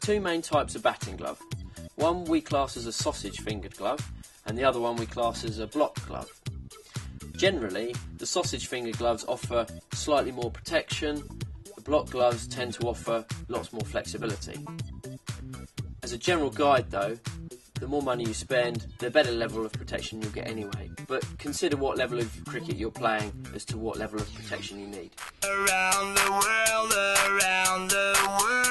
two main types of batting glove. One we class as a sausage-fingered glove, and the other one we class as a block glove. Generally, the sausage-fingered gloves offer slightly more protection. The block gloves tend to offer lots more flexibility. As a general guide though, the more money you spend, the better level of protection you'll get anyway. But consider what level of cricket you're playing as to what level of protection you need. Around the world, around the world.